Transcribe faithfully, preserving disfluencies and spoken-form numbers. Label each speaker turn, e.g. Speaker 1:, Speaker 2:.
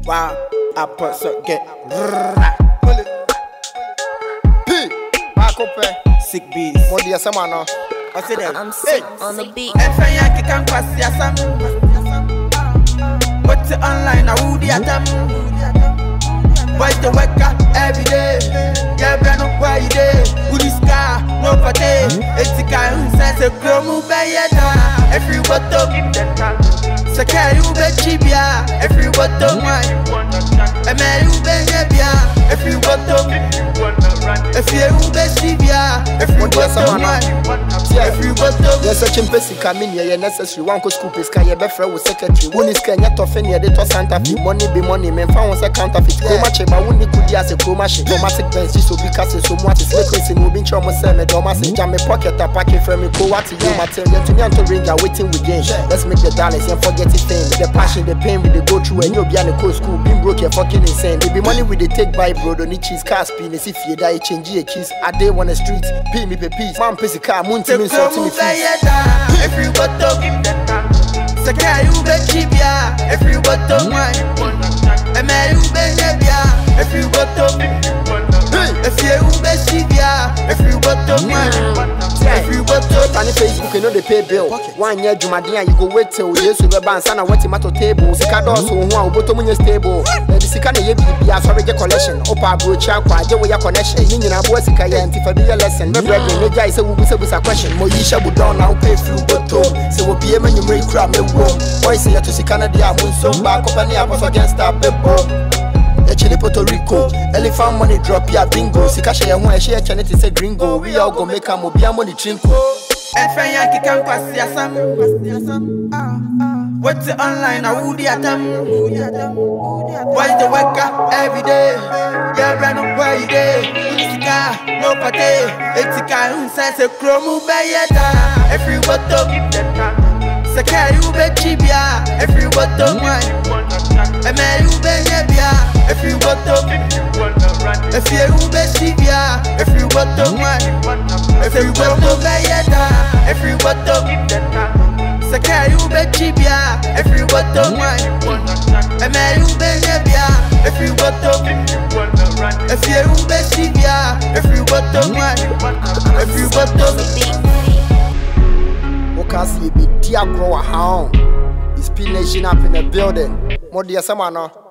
Speaker 1: Wow, I put so get
Speaker 2: P. Back up,
Speaker 1: sick beats.
Speaker 2: what do you say, man?
Speaker 1: I say that
Speaker 3: I'm sick on the beat.
Speaker 1: and friend Yankee can pass ya some. What's it online? I would ya them. Why the wake up every day? Yeah, brand up why you day? Who this guy? No pate. It's the guy who says a promo by ya. Every bottom. Saka you be chibia. Every bottom. A man who be yabia. Every bottom. If you be chibia. Every bottom. Every bottom.
Speaker 2: Yes, such impesi coming here necessary. One could scoop is kaya befra with secretary. One is Kenya to Fenia de Santa Fe. Money be money, men found a counterfeit. Go much about when you could as a comash. Automatic bench so because so much is liquid in moving trauma semi domas and jam a pocket a packet from me. Go what you material to me to ring are waiting with game. Let's make the dollars and forget it thing. The passion, the pain we they go through and you'll be on the coast school. Being broke, you're fucking insane. They be money we they take by bro. Don't need cheese, car spin. If you die, change your keys. I day on the street, pay me per piece. Man, piss a car, moon to me, so to me.
Speaker 1: Every bottom, Saka you be chibia. Every bottom, a man who be yabia. Every bottom, if you be chibia. Every bottom, every bottom.
Speaker 2: On Facebook, you know they pay bill. One year, Jumadia, you go wait till years with a band, and I went to Mato table. Sicado, so one, bottom in your stable. The Sicana, you be a sorry collection. Opa, bro, chakwa, Joe, your connection. You know, boys, and if I be a lesson, the bread, the guy said, we said, with a question. Moisha would down now pay through bottom. So we'll be a man, you may crab me wrong. Boys, say to Sicana, they are moon so back up and the apples against our bebo. Chile Puerto Rico, elephant money drop ya bingo. Sikasha ya mwa share channel to say gringo. We all go make a mobile money trinko.
Speaker 1: And friend Yankee can pass ya some. What's it online? I would ya them. Why the wake up every day? Yeah, brand up where you day. It's a guy, no pate. It's a guy who says a chromo by ya. Every bottom. Saka you be chibia. Every bottom. A man who be yabia. Every bottom, if you be chibia. Every bottom, every bottom, every bottom, Saka you be chibia. Every bottom, a man who be yabia. Every bottom, if you be chibia. Every bottom, every bottom.
Speaker 2: Because you be dear grower hound. It's P Nation up in the building. What do you say, man?